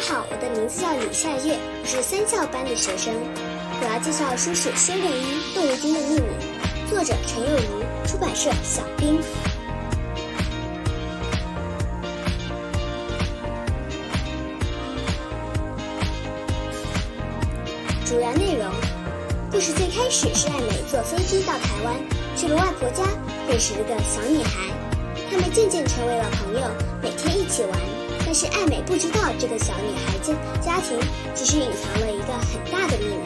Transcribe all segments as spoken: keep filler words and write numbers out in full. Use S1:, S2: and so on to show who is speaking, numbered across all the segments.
S1: 好，我的名字叫李夏月，我是三校班的学生。我要介绍书是《修炼一动物精的秘密》，作者陈佑如，出版社小兵。主要内容：故事最开始是艾美坐飞机到台湾，去了外婆家，认识了个小女孩，他们渐渐成为了朋友，每天一起玩。但是艾美不知道这个小女孩家家庭其实隐藏了一个很大的秘密。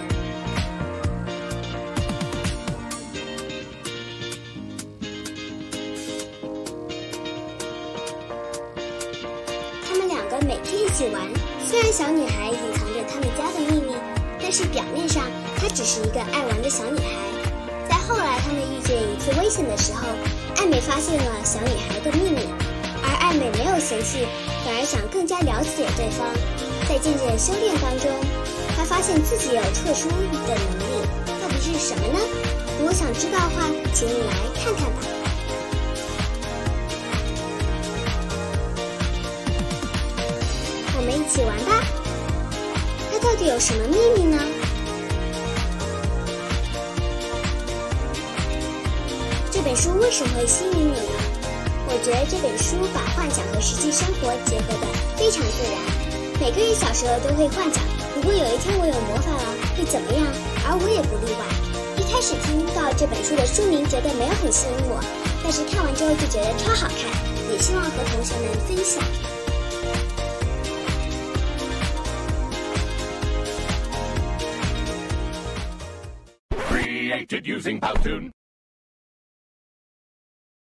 S1: 他们两个每天一起玩，虽然小女孩隐藏着他们家的秘密，但是表面上她只是一个爱玩的小女孩。在后来他们遇见一次危险的时候，艾美发现了小女孩的秘密，而艾美没有嫌弃，反而想更加了解对方。在渐渐修炼当中，她发现自己有特殊的能力，到底是什么呢？如果想知道的话，请你来看看吧。我们一起玩吧。它到底有什么秘密呢？这本书为什么会吸引你呢？我觉得这本书把幻想和实际生活结合得非常自然。每个人小时候都会幻想，如果有一天我有魔法了，会怎么样？而我也不例外。一开始听到这本书的书名，觉得没有很吸引我，但是看完之后就觉得超好看，也希望和同学们分享。
S2: Created using Powtoon.